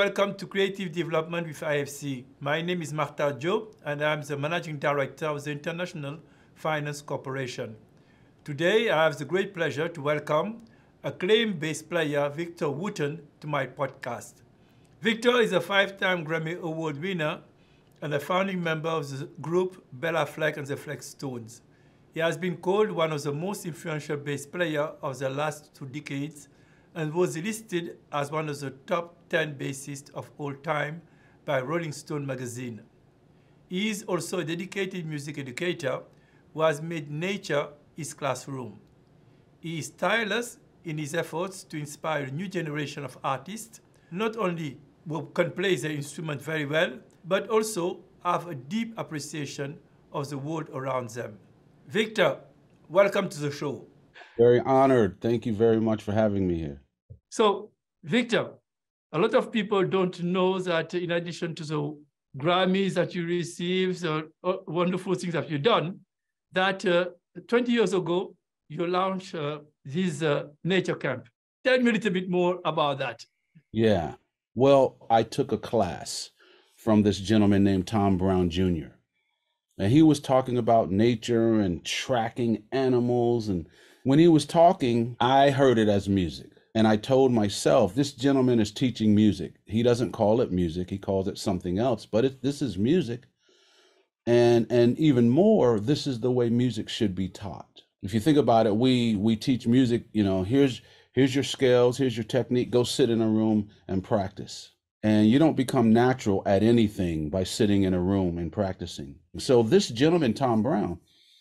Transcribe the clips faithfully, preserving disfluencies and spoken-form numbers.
welcome to Creative Development with I F C. My name is Martha Joe, and I'm the Managing Director of the International Finance Corporation. Today, I have the great pleasure to welcome acclaimed bass player Victor Wooten to my podcast. Victor is a five-time Grammy Award winner and a founding member of the group Bella Fleck and the Flex Stones. He has been called one of the most influential bass players of the last two decades and was listed as one of the top ten bassists of all time by Rolling Stone magazine. He is also a dedicated music educator who has made nature his classroom. He is tireless in his efforts to inspire a new generation of artists, not only who can play the instrument very well, but also have a deep appreciation of the world around them. Victor, welcome to the show. Very honored. Thank you very much for having me here. So, Victor, a lot of people don't know that in addition to the Grammys that you received, the wonderful things that you've done, that uh, twenty years ago, you launched uh, this uh, nature camp. Tell me a little bit more about that. Yeah. Well, I took a class from this gentleman named Tom Brown Junior And he was talking about nature and tracking animals. And when he was talking, I heard it as music. And I told myself, this gentleman is teaching music. He doesn't call it music. He calls it something else. But it, this is music. And, and even more, this is the way music should be taught. If you think about it, we, we teach music, you know, here's, here's your scales, here's your technique. Go sit in a room and practice. And you don't become natural at anything by sitting in a room and practicing. So this gentleman, Tom Brown,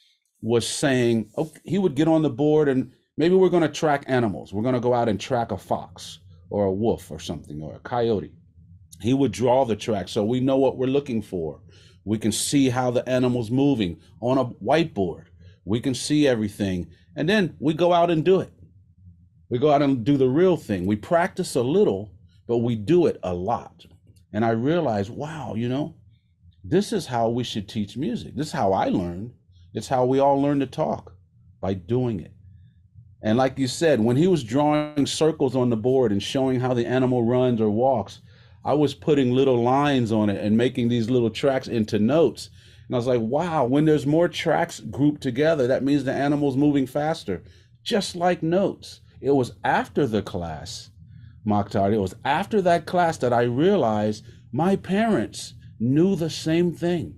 was saying, okay, he would get on the board and maybe we're going to track animals. We're going to go out and track a fox or a wolf or something or a coyote. He would draw the track so we know what we're looking for. We can see how the animal's moving on a whiteboard. We can see everything. And then we go out and do it. We go out and do the real thing. We practice a little, but we do it a lot. And I realized, wow, you know, this is how we should teach music. This is how I learned. It's how we all learn to talk, by doing it. And like you said, when he was drawing circles on the board and showing how the animal runs or walks, I was putting little lines on it and making these little tracks into notes. And I was like, wow, when there's more tracks grouped together, that means the animal's moving faster, just like notes. It was after the class, Mokhtar, it was after that class that I realized my parents knew the same thing.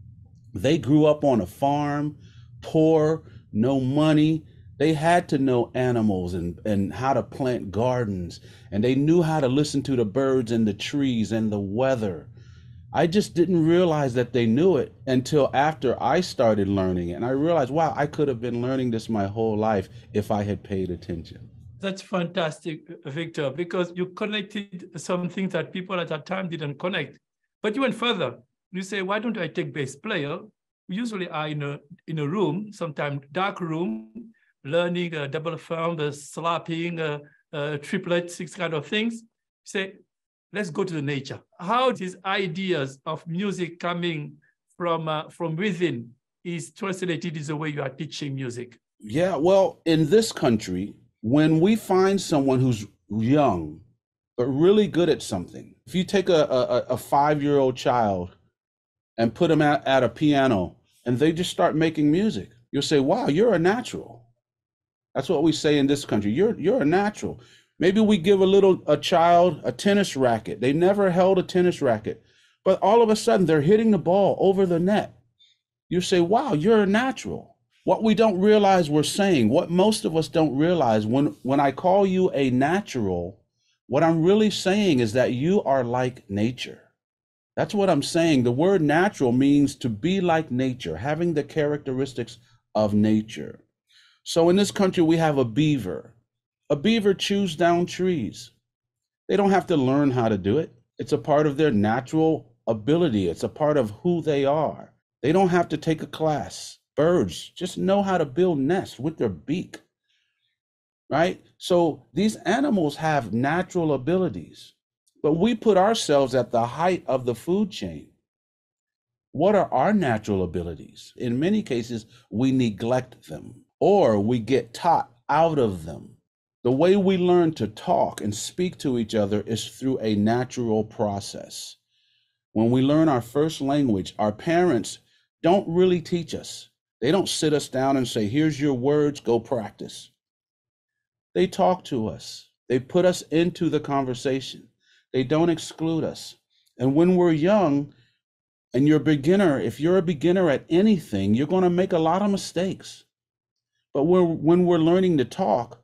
They grew up on a farm, poor, no money. They had to know animals and, and how to plant gardens, and they knew how to listen to the birds and the trees and the weather. I just didn't realize that they knew it until after I started learning it. And I realized, wow, I could have been learning this my whole life if I had paid attention. That's fantastic, Victor, because you connected something that people at that time didn't connect. But you went further. You say, why don't I take bass player? We usually are in a, in a room, sometimes dark room, learning a double thumb, a slapping, a, a triplet, six kind of things. Say, let's go to the nature. How these ideas of music coming from, uh, from within is translated in the way you are teaching music? Yeah, well, in this country, when we find someone who's young, but really good at something, if you take a, a, a five-year-old child and put them at, at a piano and they just start making music, you'll say, wow, you're a natural. That's what we say in this country. You're, you're a natural. Maybe we give a little, a child a tennis racket. They never held a tennis racket, but all of a sudden they're hitting the ball over the net. You say, wow, you're a natural. What we don't realize we're saying, what most of us don't realize, when, when I call you a natural, what I'm really saying is that you are like nature. That's what I'm saying. The word natural means to be like nature, having the characteristics of nature. So in this country, we have a beaver. A beaver chews down trees. They don't have to learn how to do it. It's a part of their natural ability. It's a part of who they are. They don't have to take a class. Birds just know how to build nests with their beak, right? So these animals have natural abilities, but we put ourselves at the height of the food chain. What are our natural abilities? In many cases, we neglect them, or we get taught out of them. The way we learn to talk and speak to each other is through a natural process. When we learn our first language, our parents don't really teach us. They don't sit us down and say, here's your words, go practice. They talk to us. They put us into the conversation. They don't exclude us. And when we're young and you're a beginner, if you're a beginner at anything, you're going to make a lot of mistakes. But we're, when we're learning to talk,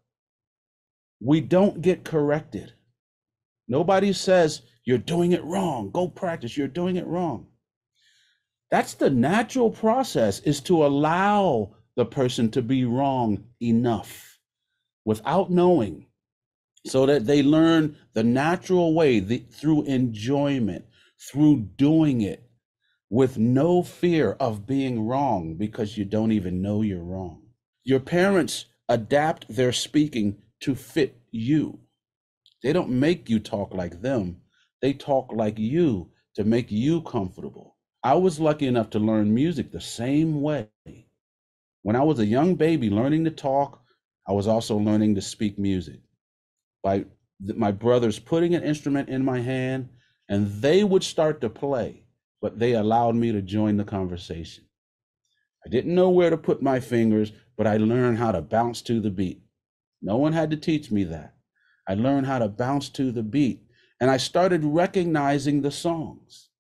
we don't get corrected. Nobody says, you're doing it wrong. Go practice. You're doing it wrong. That's the natural process, is to allow the person to be wrong enough without knowing, so that they learn the natural way, the, through enjoyment, through doing it with no fear of being wrong, because you don't even know you're wrong. Your parents adapt their speaking to fit you. They don't make you talk like them. They talk like you to make you comfortable. I was lucky enough to learn music the same way. When I was a young baby learning to talk, I was also learning to speak music by my brothers putting an instrument in my hand, and they would start to play, but they allowed me to join the conversation. I didn't know where to put my fingers, but I learned how to bounce to the beat. No one had to teach me that. I learned how to bounce to the beat, and I started recognizing the songs.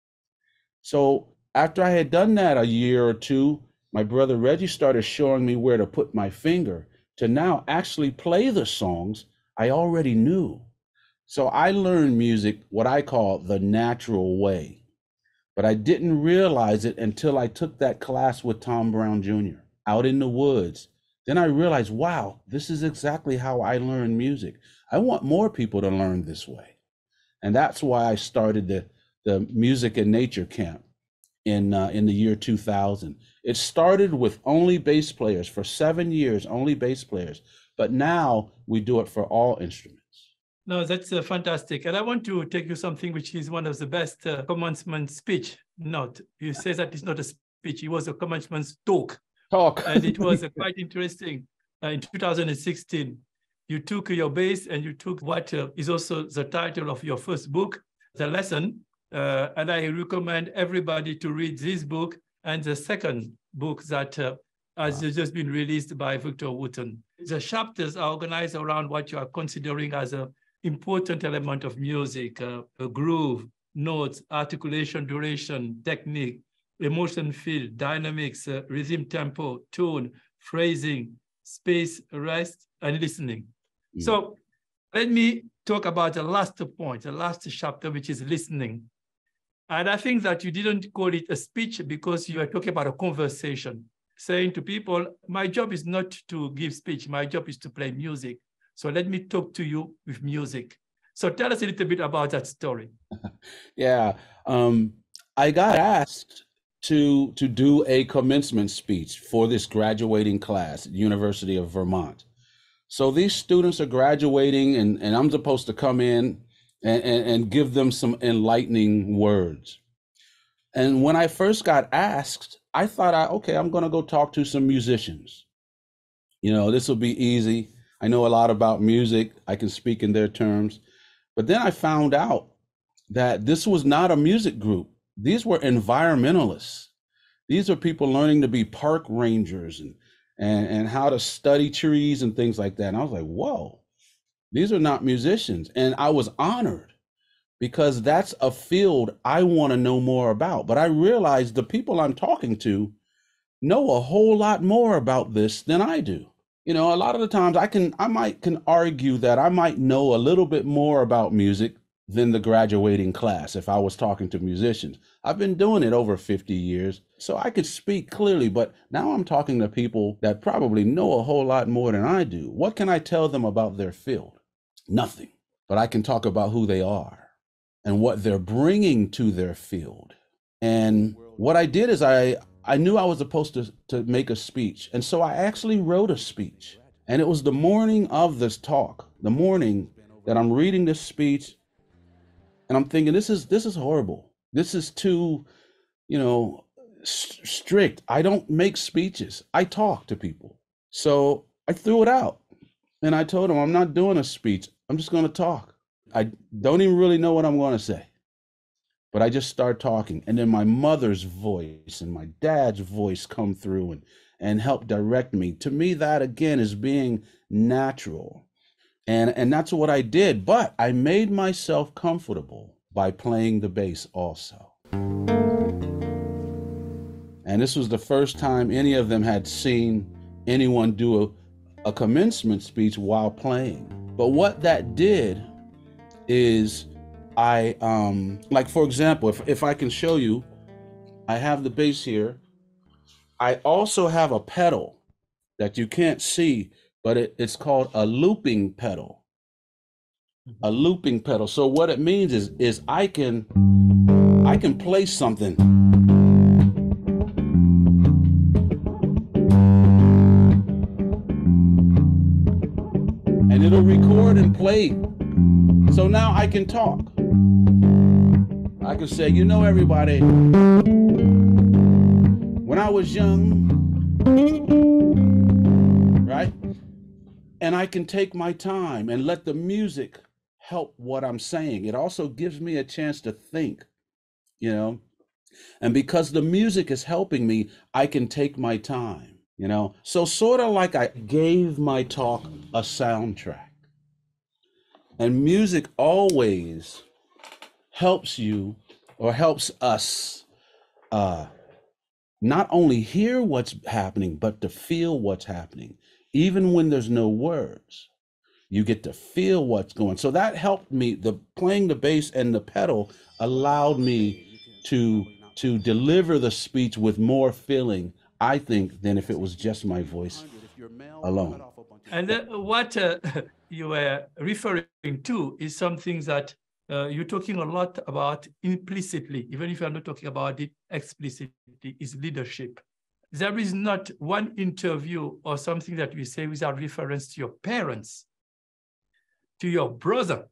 So after I had done that a year or two, my brother Reggie started showing me where to put my finger to now actually play the songs I already knew. So I learned music what I call the natural way, but I didn't realize it until I took that class with Tom Brown Junior out in the woods. Then I realized, wow, this is exactly how I learn music. I want more people to learn this way. And that's why I started the, the Music and Nature Camp in, uh, in the year two thousand. It started with only bass players for seven years, only bass players. But now we do it for all instruments. No, that's uh, fantastic. And I want to take you something which is one of the best uh, commencement speech. Not, you say that it's not a speech, it was a commencement talk. Talk. And it was uh, quite interesting. Uh, in two thousand sixteen, you took your bass and you took what uh, is also the title of your first book, The Lesson. Uh, and I recommend everybody to read this book and the second book that uh, has wow. just been released by Victor Wooten. The chapters are organized around what you are considering as an important element of music, uh, a groove, notes, articulation, duration, technique, emotion feel, dynamics, uh, rhythm, tempo, tone, phrasing, space, rest, and listening. Mm. So let me talk about the last point, the last chapter, which is listening. And I think that you didn't call it a speech because you are talking about a conversation, saying to people, my job is not to give speech, my job is to play music. So let me talk to you with music. So tell us a little bit about that story. Yeah, um, I got asked to, to do a commencement speech for this graduating class at University of Vermont. So these students are graduating, and, and I'm supposed to come in and, and, and give them some enlightening words. And when I first got asked, I thought, I, okay, I'm going to go talk to some musicians. You know, this will be easy. I know a lot about music. I can speak in their terms. But then I found out that this was not a music group. These were environmentalists. These are people learning to be park rangers and, and, and how to study trees and things like that. And I was like, whoa, these are not musicians. And I was honored because that's a field I want to know more about. But I realized the people I'm talking to know a whole lot more about this than I do. You know, a lot of the times I can, I might can argue that I might know a little bit more about music than the graduating class if I was talking to musicians. I've been doing it over fifty years, so I could speak clearly, but now I'm talking to people that probably know a whole lot more than I do. What can I tell them about their field? Nothing, but I can talk about who they are and what they're bringing to their field. And what I did is I, I knew I was supposed to, to make a speech. And so I actually wrote a speech. And it was the morning of this talk, the morning that I'm reading this speech. And I'm thinking, this is, this is horrible. This is too, you know, st- strict. I don't make speeches. I talk to people. So I threw it out. And I told him, I'm not doing a speech. I'm just going to talk. I don't even really know what I'm going to say. But I just start talking. And then my mother's voice and my dad's voice come through and, and help direct me. To me, that again is being natural. And, and that's what I did. But I made myself comfortable by playing the bass also. And this was the first time any of them had seen anyone do a, a commencement speech while playing. But what that did is I, um, like, for example, if, if I can show you, I have the bass here. I also have a pedal that you can't see, but it, it's called a looping pedal. A looping pedal. So what it means is, is I can, I can play something. And it'll record and play. So now I can talk. I can say, you know, everybody, when I was young, right? And I can take my time and let the music help what I'm saying. It also gives me a chance to think, you know, and because the music is helping me, I can take my time, you know. So sort of like I gave my talk a soundtrack. And music always helps you or helps us uh, not only hear what's happening, but to feel what's happening. Even when there's no words, you get to feel what's going. So that helped me. The playing the bass and the pedal allowed me to, to deliver the speech with more feeling, I think, than if it was just my voice alone. And uh, what uh, you were referring to is something that uh, you're talking a lot about implicitly, even if you're not talking about it explicitly, is leadership. There is not one interview or something that we say without reference to your parents, to your brother.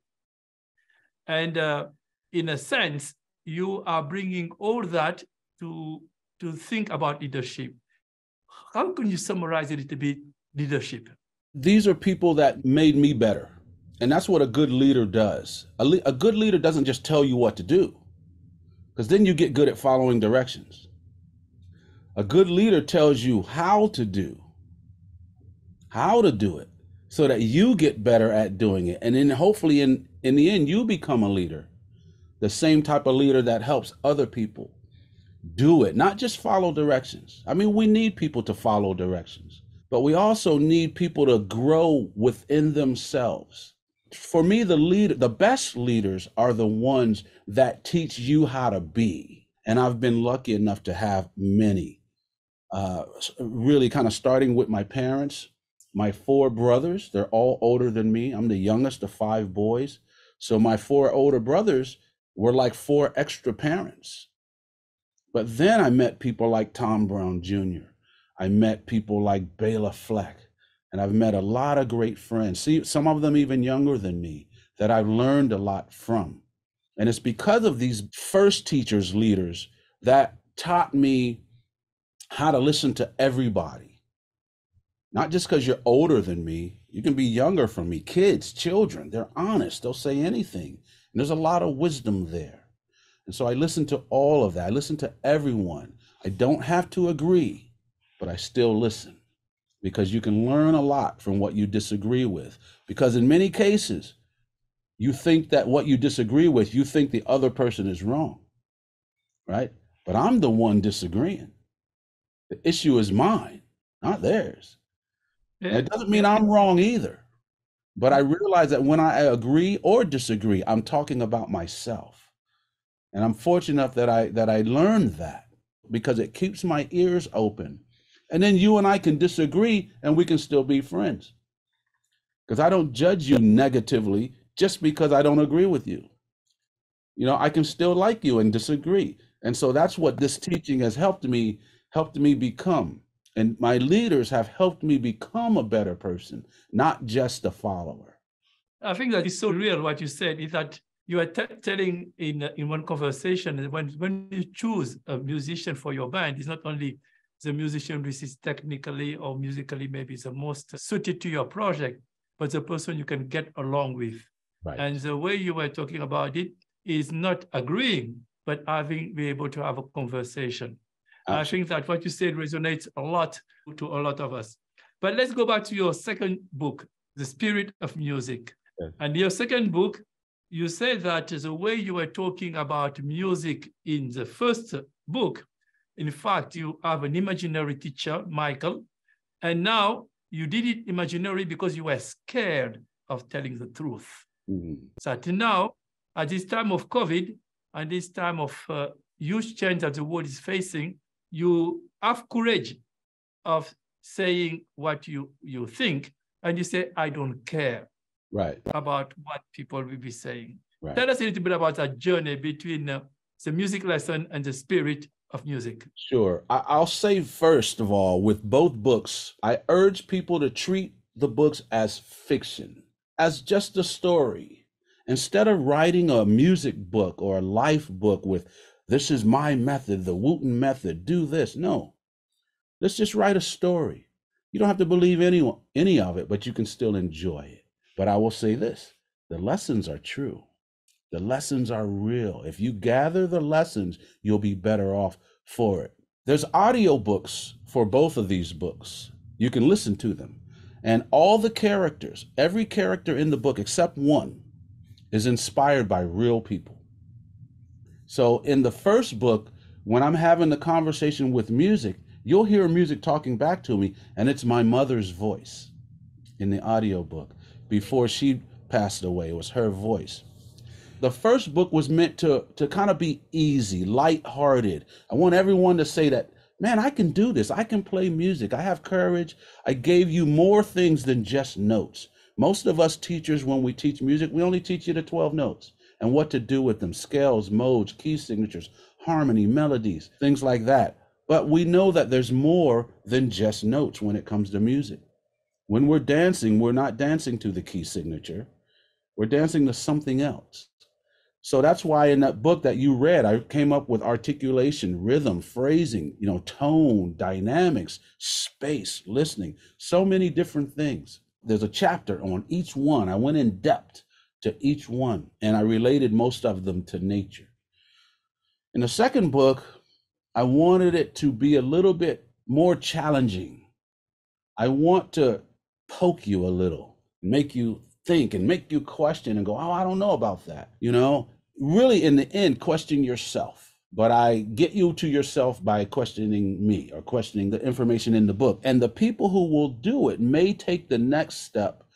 And uh, in a sense, you are bringing all that to, to think about leadership. How can you summarize a little bit leadership? These are people that made me better. And that's what a good leader does. A, le- a good leader doesn't just tell you what to do, because then you get good at following directions. A good leader tells you how to do, how to do it, so that you get better at doing it. And then hopefully in, in the end, you become a leader, the same type of leader that helps other people do it, not just follow directions. I mean, we need people to follow directions, but we also need people to grow within themselves. For me, the leader, the best leaders are the ones that teach you how to be. And I've been lucky enough to have many, uh, really kind of starting with my parents, my four brothers. They're all older than me. I'm the youngest of five boys. So my four older brothers were like four extra parents. But then I met people like Tom Brown Junior I met people like Bela Fleck. And I've met a lot of great friends, see, some of them even younger than me, that I've learned a lot from. And it's because of these first teachers, leaders, that taught me how to listen to everybody. Not just because you're older than me, you can be younger from me. Kids, children, they're honest, they'll say anything. And there's a lot of wisdom there. And so I listen to all of that. I listen to everyone. I don't have to agree, but I still listen. Because you can learn a lot from what you disagree with. Because in many cases, you think that what you disagree with, you think the other person is wrong, right? But I'm the one disagreeing. The issue is mine, not theirs. Yeah. And it doesn't mean I'm wrong either. But I realize that when I agree or disagree, I'm talking about myself. And I'm fortunate enough that I that I learned that, because it keeps my ears open. And then you and I can disagree and we can still be friends. Because I don't judge you negatively just because I don't agree with you. You know, I can still like you and disagree. And so that's what this teaching has helped me, helped me become. And my leaders have helped me become a better person, not just a follower. I think that is so real what you said, is that you are t- telling in, in one conversation that when, when you choose a musician for your band, it's not only the musician which is technically or musically maybe the most suited to your project, but the person you can get along with. Right. And the way you were talking about it is not agreeing, but having be able to have a conversation. Absolutely. I think that what you said resonates a lot to a lot of us. But let's go back to your second book, The Spirit of Music. Yes. And your second book, you said that the way you were talking about music in the first book, in fact, you have an imaginary teacher, Michael, and now you did it imaginary because you were scared of telling the truth. Mm-hmm. So now, at this time of COVID, and this time of uh, huge change that the world is facing, you have courage of saying what you, you think, and you say, I don't care right. about what people will be saying. Right. Tell us a little bit about that journey between uh, the music lesson and the spirit of music. Sure. I- I'll say first of all, with both books, I urge people to treat the books as fiction, as just a story. Instead of writing a music book or a life book with, this is my method, the Wooten method, do this. No, let's just write a story. You don't have to believe any, any of it, but you can still enjoy it. But I will say this, the lessons are true. The lessons are real. If you gather the lessons, you'll be better off for it. There's audiobooks for both of these books. You can listen to them. And all the characters, every character in the book except one, is inspired by real people. So in the first book, when I'm having the conversation with music, you'll hear music talking back to me, and it's my mother's voice in the audiobook. Before she passed away, it was her voice. The first book was meant to, to kind of be easy, lighthearted. I want everyone to say that, man, I can do this. I can play music. I have courage. I gave you more things than just notes. Most of us teachers, when we teach music, we only teach you the twelve notes and what to do with them, scales, modes, key signatures, harmony, melodies, things like that. But we know that there's more than just notes when it comes to music. When we're dancing, we're not dancing to the key signature. We're dancing to something else. So that's why in that book that you read, I came up with articulation, rhythm, phrasing, you know, tone, dynamics, space, listening, so many different things. There's a chapter on each one. I went in depth to each one, and I related most of them to nature. In the second book, I wanted it to be a little bit more challenging. I want to poke you a little, make you think and make you question and go, oh, I don't know about that. You know, really in the end, question yourself. But I get you to yourself by questioning me or questioning the information in the book. And the people who will do it may take the next step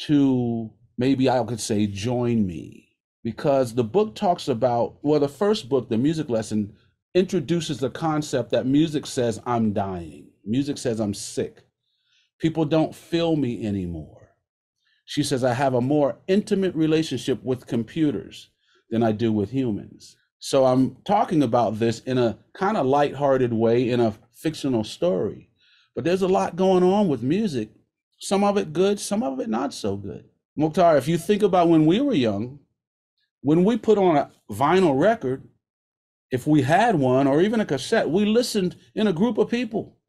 to maybe I could say join me, because the book talks about, well, the first book, the music lesson, introduces the concept that music says I'm dying. Music says I'm sick. People don't feel me anymore. She says, I have a more intimate relationship with computers than I do with humans. So I'm talking about this in a kind of lighthearted way, in a fictional story. But there's a lot going on with music. Some of it good, some of it not so good. Mukhtar, if you think about when we were young, when we put on a vinyl record, if we had one or even a cassette, we listened in a group of people.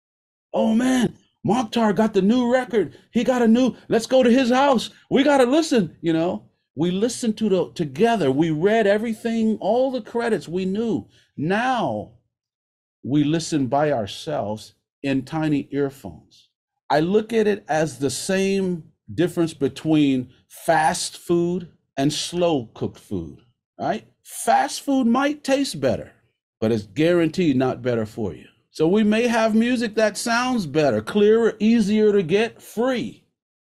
Oh man, Mukhtar got the new record. He got a new, let's go to his house. We got to listen, you know. We listened to the together. We read everything, all the credits we knew. Now we listen by ourselves in tiny earphones. I look at it as the same difference between fast food and slow cooked food, right? Fast food might taste better, but it's guaranteed not better for you. So we may have music that sounds better, clearer, easier to get, free.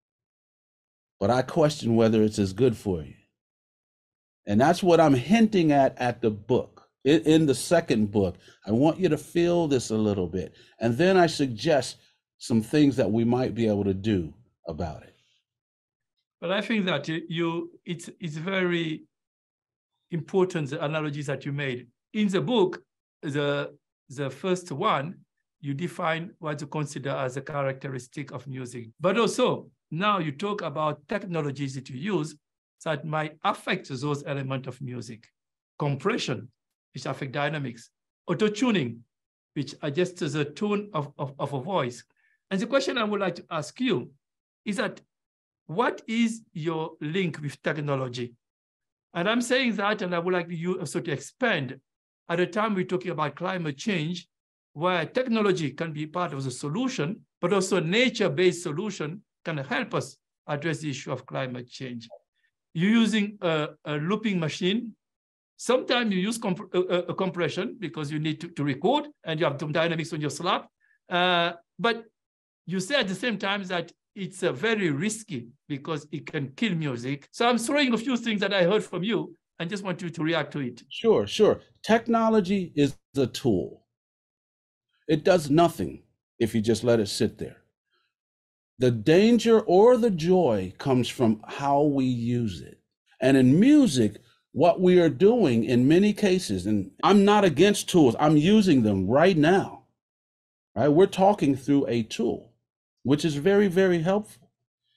But I question whether it's as good for you. And that's what I'm hinting at at the book. In, in the second book, I want you to feel this a little bit. And then I suggest some things that we might be able to do about it. But I think that you, it's, it's very important, the analogies that you made. In the book, the, the first one, you define what you consider as a characteristic of music. But also, now you talk about technologies that you use that might affect those elements of music. Compression, which affect dynamics. Auto-tuning, which adjusts the tone of, of, of a voice. And the question I would like to ask you is that what is your link with technology? And I'm saying that, and I would like you also to expand. At the time we're talking about climate change, where technology can be part of the solution, but also nature-based solution can help us address the issue of climate change. You're using a, a looping machine. Sometimes you use comp a, a compression because you need to, to record and you have some dynamics on your slab. Uh, but you say at the same time that it's uh, very risky because it can kill music. So I'm throwing a few things that I heard from you and just want you to react to it. Sure, sure. Technology is a tool. It does nothing if you just let it sit there. The danger or the joy comes from how we use it. And in music, what we are doing in many cases, and I'm not against tools, I'm using them right now. Right? We're talking through a tool, which is very, very helpful.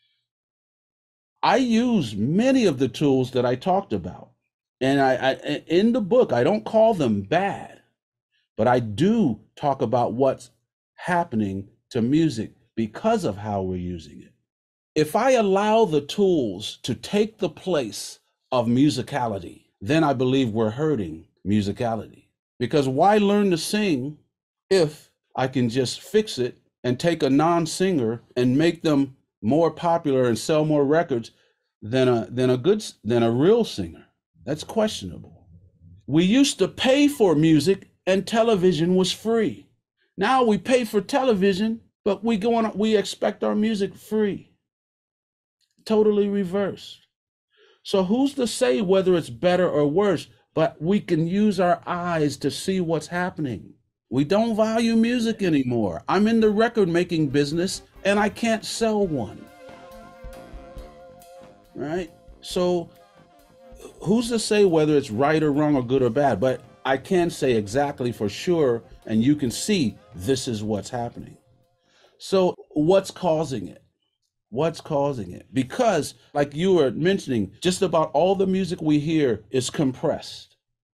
I use many of the tools that I talked about. And I, I in the book, I don't call them bad, but I do talk about what's happening to music because of how we're using it. If I allow the tools to take the place of musicality, then I believe we're hurting musicality. Because why learn to sing if I can just fix it and take a non-singer and make them more popular and sell more records than a than a good than a real singer? That's questionable. We used to pay for music and television was free. Now we pay for television, but we go on, we expect our music free. Totally reversed. So who's to say whether it's better or worse, but we can use our eyes to see what's happening. We don't value music anymore. I'm in the record making business and I can't sell one. Right? So who's to say whether it's right or wrong or good or bad, but I can say exactly for sure, and you can see this is what's happening. So what's causing it? What's causing it? Because like you were mentioning, just about all the music we hear is compressed,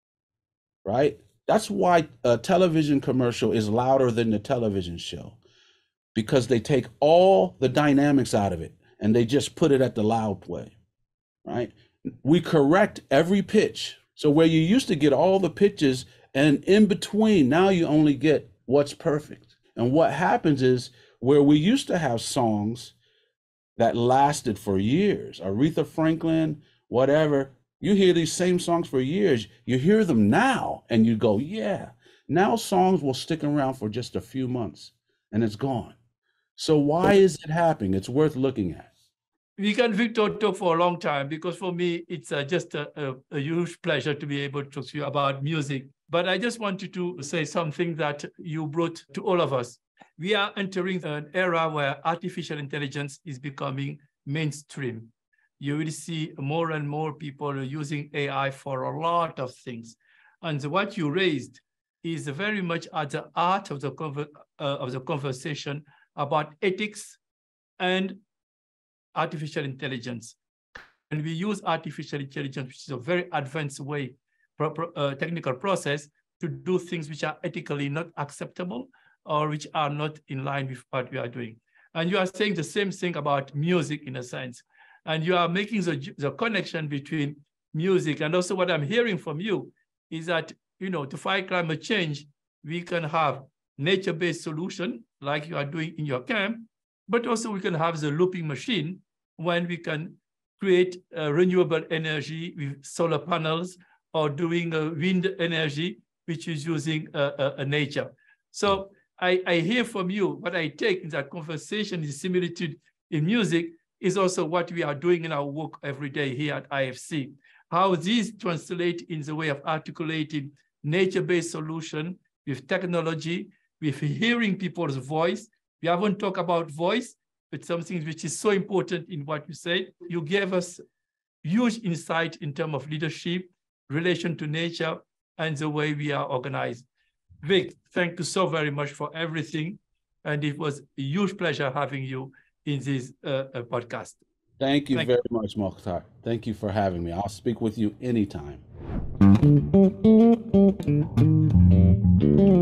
right? That's why a television commercial is louder than the television show, because they take all the dynamics out of it and they just put it at the loud play, right? We correct every pitch. So where you used to get all the pitches and in between, now you only get what's perfect. And what happens is where we used to have songs that lasted for years, Aretha Franklin, whatever, you hear these same songs for years, you hear them now and you go, yeah, now songs will stick around for just a few months and it's gone. So why is it happening? It's worth looking at. We can, Victor, talk for a long time because for me, it's uh, just a, a, a huge pleasure to be able to talk to you about music. But I just wanted to say something that you brought to all of us. We are entering an era where artificial intelligence is becoming mainstream. You will see more and more people using A I for a lot of things. And what you raised is very much at the heart of the, conver uh, of the conversation about ethics and artificial intelligence. And we use artificial intelligence, which is a very advanced way, proper, uh, technical process to do things which are ethically not acceptable or which are not in line with what we are doing. And you are saying the same thing about music in a sense. And you are making the, the connection between music. And also what I'm hearing from you is that, you know, to fight climate change, we can have nature-based solution like you are doing in your camp, but also we can have the looping machine when we can create uh, renewable energy with solar panels or doing uh, wind energy, which is using uh, uh, nature. So I, I hear from you, what I take in that conversation is similitude in music is also what we are doing in our work every day here at I F C. How these translate in the way of articulating nature-based solution with technology, with hearing people's voice. We haven't talked about voice, but something which is so important in what you said. You gave us huge insight in terms of leadership, relation to nature, and the way we are organized. Vic, thank you so very much for everything. And it was a huge pleasure having you in this uh, uh, podcast. Thank you Thank very you. much, Mokhtar. Thank you for having me. I'll speak with you anytime.